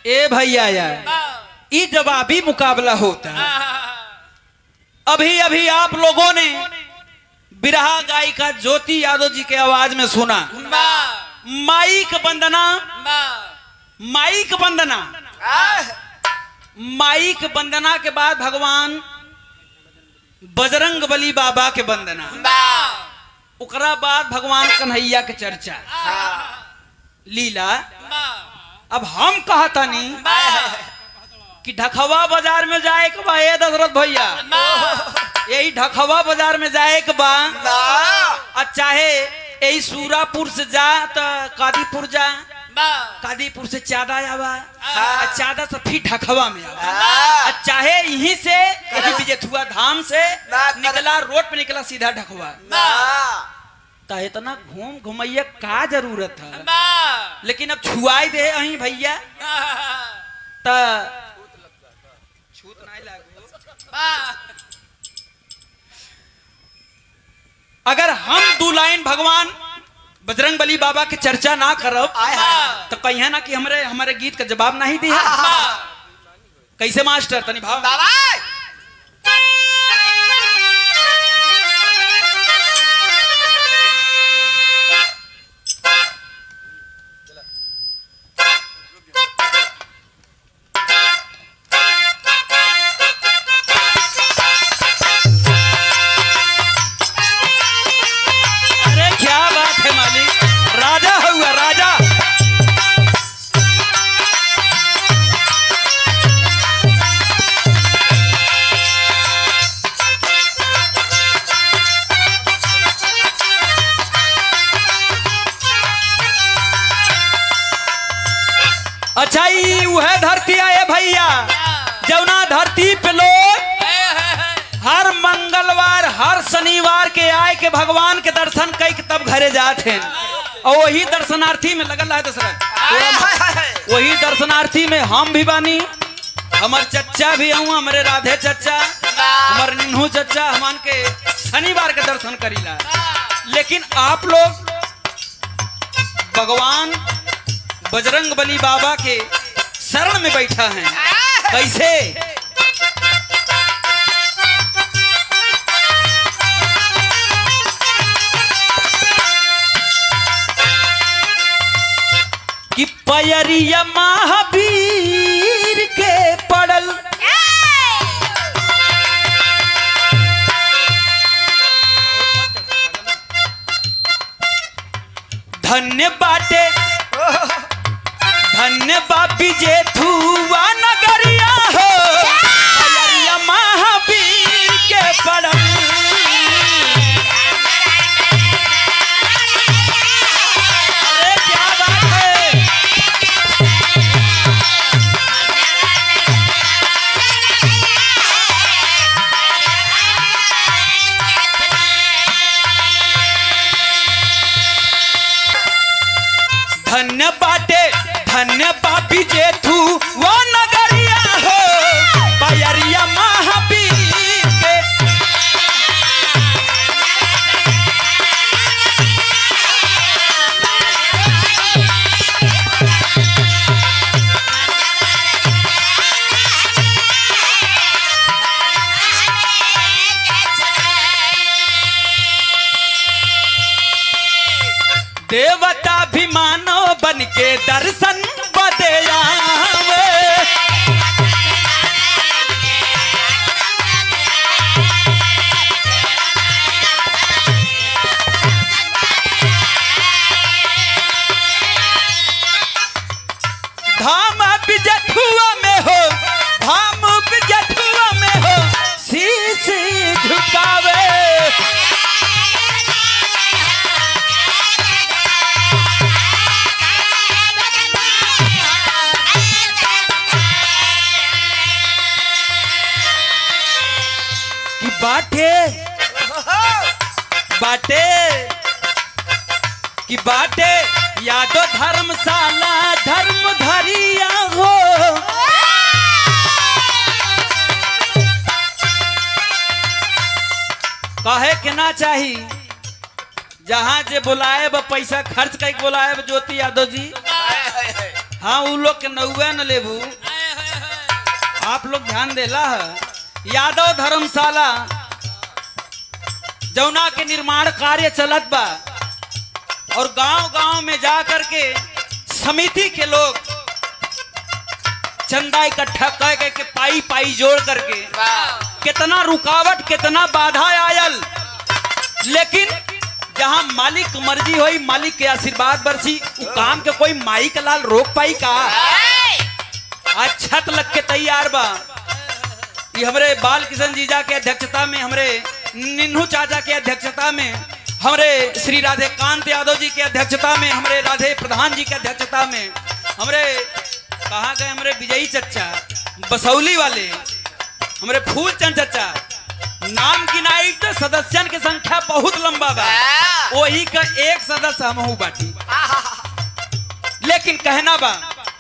ए भैया यार, ये जवाबी मुकाबला होता है। अभी अभी आप लोगों ने बिरहा गायिका ज्योति यादव जी के आवाज में सुना माइक वंदना। माइक वंदना, माइक वंदना के बाद भगवान बजरंग बली बाबा के वंदना, उकरा बाद भगवान कन्हैया के चर्चा लीला। अब हम कहता नहीं कि ढखवा बाजार में जाए के बा, ए दशरथ भैया, यही ढखवा बाजार में जाए के बा, चाहे यही सूरापुर से जा तो कादीपुर जा, कादीपुर से चादा आवा, चादा से फिर ढखवा में आवा, चाहे यहीं से विजयथुआ धाम से निकला, रोड पे निकला सीधा ढखवा। इतना घूम घुमैया का जरूरत है, लेकिन अब छुआई दे अही भैया त छूत नहीं लागू। अगर हम 2 लाइन भगवान बजरंग बली बाबा की चर्चा ना करब तो कहिए ना कि हमारे गीत का जवाब नहीं दिया। कैसे मास्टर तनी भाव अच्छा वह धरती आए भैया, जौना धरती पे लोग हर मंगलवार हर शनिवार के आए के भगवान के दर्शन कई के तब घरे जाते हैं, और वही दर्शनार्थी में लगल है दशरथ। वही दर्शनार्थी में हम भी बानी, हमारे चच्चा भी हूँ, हमारे राधे चच्चा, हमारे निन्हू चच्चा, हमान के शनिवार के दर्शन करीला। लेकिन आप लोग भगवान बजरंग बली बाबा के शरण में बैठा है। कैसे? कि पयरिया महावीर के पड़ल, धन्य बाटे धन्य बापी जेठुआ नगरिया हो, पयरिया महावीर के पड़ल। अरे क्या बात है, धन्य बाटे धन्य बापी जेठू वो नगरिया हो, पयरिया महावीर के। देवता भी मानो बन के दर्शन बदे आवे, धाम बिजथुआ में हो, धाम बिजथुआ में हो, शीश झुकावे। बाटे कि बाटे यादो धर्मशाला धर्म धरिया हो, कहे के ना चाही, जहाँ जे बुलाए पैसा खर्च करके बुलाए ज्योति यादव जी, हाँ उ लोग के नौवे न लेबू। आप लोग ध्यान देला है। यादव धर्मशाला जौना के निर्माण कार्य चलत बा और गांव-गांव में जा करके समिति के लोग चंदा इकट्ठा कर के पाई पाई जोड़ करके कितना रुकावट कितना बाधा आयल, लेकिन जहां मालिक मर्जी होई मालिक के आशीर्वाद बरसी उ काम के कोई माई का लाल रोक पाई का। आज छत लग के तैयार बा। ये हमरे बाल किशन जीजा के अध्यक्षता में, हमरे निन्हू चाचा के अध्यक्षता में, हमरे श्री राधे कांत यादव जी के अध्यक्षता में, हमरे राधे प्रधान जी के अध्यक्षता में, हमरे कहा गए हमरे विजयी चचा बसौली वाले, हमरे फूलचंद चचा नाम की नाई तो सदस्यन की संख्या बहुत लंबा बा। वही का एक सदस्य हम हूँ बाटी, लेकिन कहना बा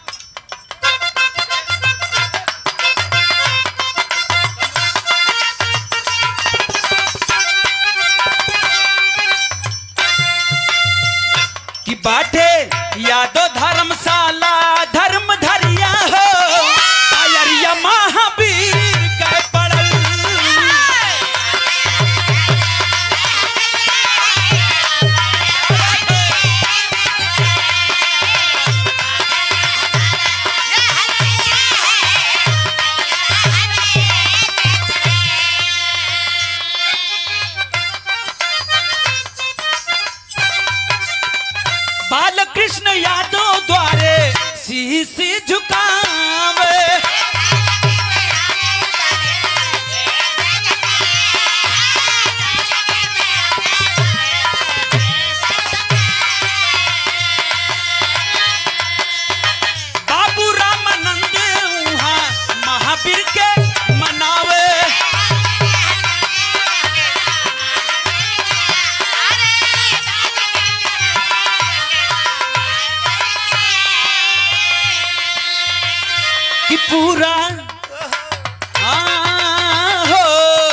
कि बाटे यादव धर्मशाला धर्म धरिया हो आयरिया महावीर के पड़ल। बालकृष्ण यादव द्वारे शीश झुकावे बाबू रामानंद वहाँ महावीर के मनावे। कि पूरा हाँ हो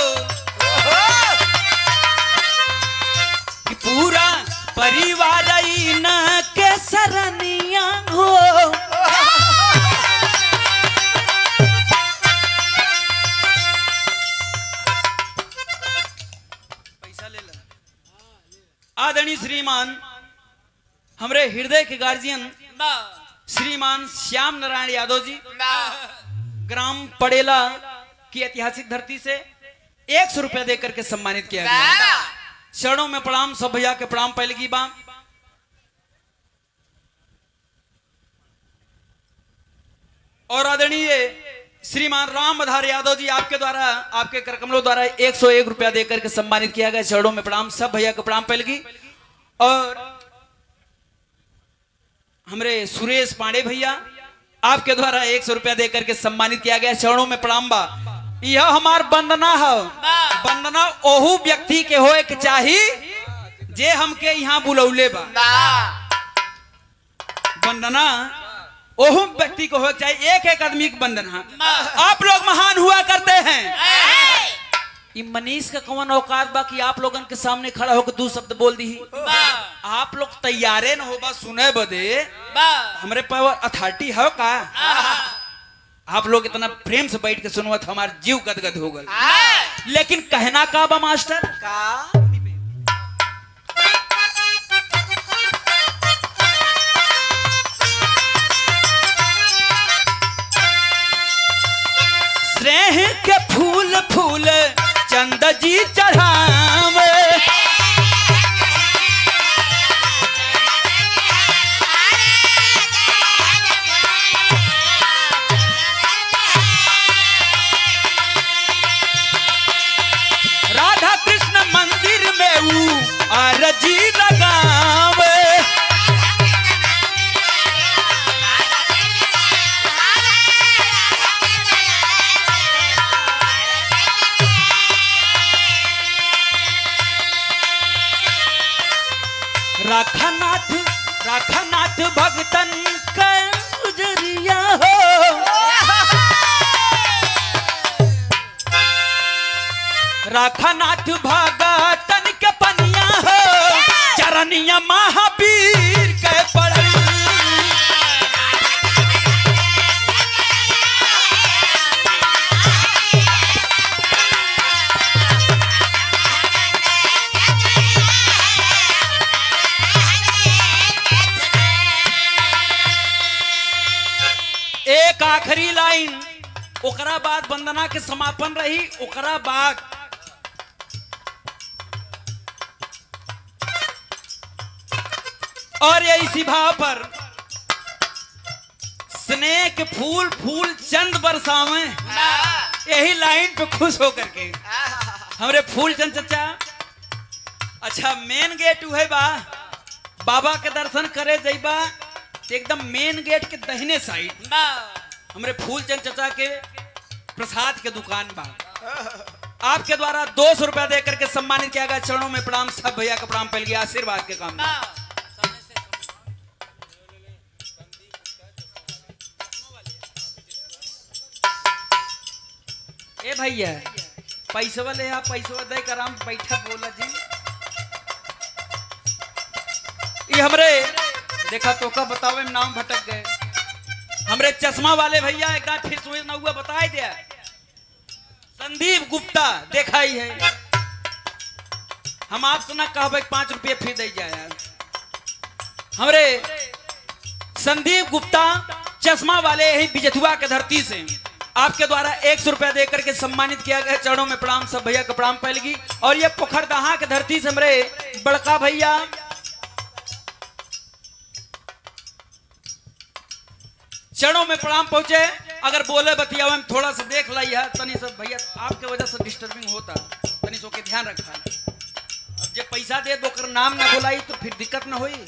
कि पूरा परिवार न के सरनिया हो। पैसा ले ला। आदरणीय श्रीमान हमरे हृदय के गार्जियन श्रीमान श्याम नारायण यादव जी ग्राम पड़ेला की ऐतिहासिक धरती से 100 रुपया देकर के सम्मानित किया गया। चरणों में प्रणाम, सब भैया के प्रणाम पहले की बात। और आदरणीय श्रीमान राम आधार यादव जी आपके द्वारा आपके करकमलों द्वारा 101 रुपया देकर के सम्मानित किया गया। चरणों में प्रणाम, सब भैया के प्रणाम पहले की। और हमरे सुरेश पांडे भैया आपके द्वारा 100 रुपया देकर के सम्मानित किया गया। चरणों में प्रणाम बा। यह हमार वंदना है। वंदना ओहू व्यक्ति के होए के चाही जे हमके यहाँ बुलौले बा। वंदना ओहू व्यक्ति को हो चाहिए, एक एक आदमी की वंदना। आप लोग महान हुआ करते हैं। ये मनीष का कौन औकात बा कि आप लोगन के सामने खड़ा होकर 2 शब्द बोल दी। आप लोग तैयारे न होबा सुने बदे, हमरे पावर अथॉरिटी है का? आप लोग इतना प्रेम से बैठ के सुनवत हमार जीव गदगद हो गल। लेकिन कहना का बा मास्टर का स्नेह के फूल फूल चंद जी चढ़ावे। राधा कृष्ण मंदिर में वो आरजी लगावे। राखानाथ भगतन का गुजरिया हो। राखानाथ भगतन के पनिया हो। चरनिया महावीर के पड़ल। एक आखिरी लाइन, ओकरा बाद वंदना के समापन रही। ओकरा बाद और ये इसी भाव पर स्नेह के फूल फूल चंद बरसावे, यही लाइन पे खुश होकर के हमरे फूलचंद चचा। अच्छा मेन गेट है बा, बाबा के दर्शन करे जइबा एकदम मेन गेट के दाहिने साइड हमरे फूलचंद चचा के प्रसाद के दुकान बा। आपके द्वारा 200 रुपया देकर के सम्मानित किया गया। चरणों में प्रणाम, सब भैया का प्रणाम पहल गया, आशीर्वाद के काम। ए भैया पैसा ले आप, पैसा दे कर आराम बैठा बोला जी। ये हमरे देखा तो का बतावे में नाम भटक गए। हमरे चश्मा वाले भैया एक बार फिर सुन ना हुआ बताए दिया, संदीप गुप्ता देखा ही है। हम आपसे ना कहबे 5 रुपये फिर दे जाए। हमरे संदीप गुप्ता चश्मा वाले यही बिजथुआ के धरती से आपके द्वारा 100 रुपया देकर के सम्मानित किया गया। चरणों में प्रणाम, सब भैया का प्रणाम पहलगी। और ये पोखरदहा के धरती से हमरे बड़का भैया चरणों में प्रणाम पहुंचे। अगर बोले बतिया हम थोड़ा सा देख लाई है तनी सब भैया, आपके वजह से डिस्टर्बिंग होता, तनी सो के ध्यान रखा। अब जब पैसा दे दो कर नाम ना बुलाई तो फिर दिक्कत ना हुई।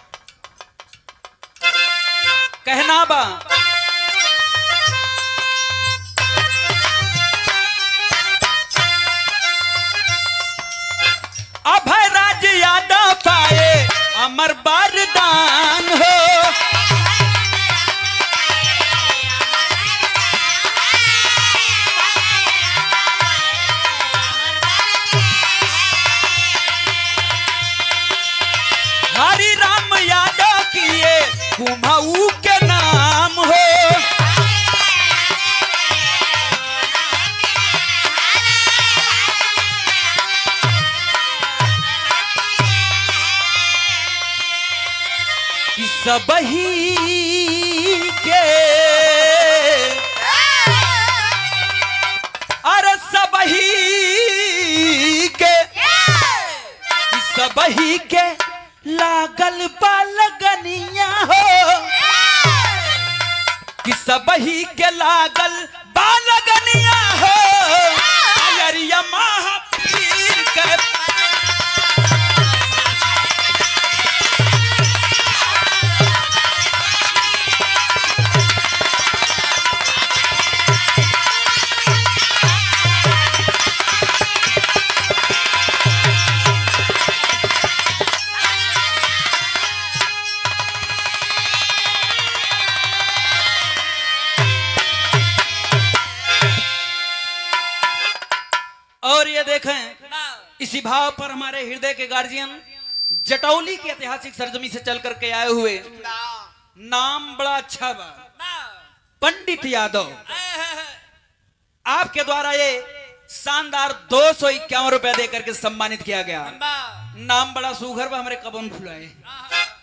कहना बा अभय राज यादव पाए अमर बारदान हो। हरि राम यादव किए कुमाऊ के नाम हो। सबही के अरे सबही के लागल बालगनिया हो, कि सबही के लागल बालगनिया हो। अयरिया महापीर के और ये देखें इसी भाव पर हमारे हृदय के गार्जियन जटौली की ऐतिहासिक सरजमी से चल करके आए हुए, नाम बड़ा अच्छा बा, पंडित यादव। आपके द्वारा ये शानदार 251 रुपया देकर के सम्मानित किया गया। नाम बड़ा सुघर बा, हमारे कबन फुलाए।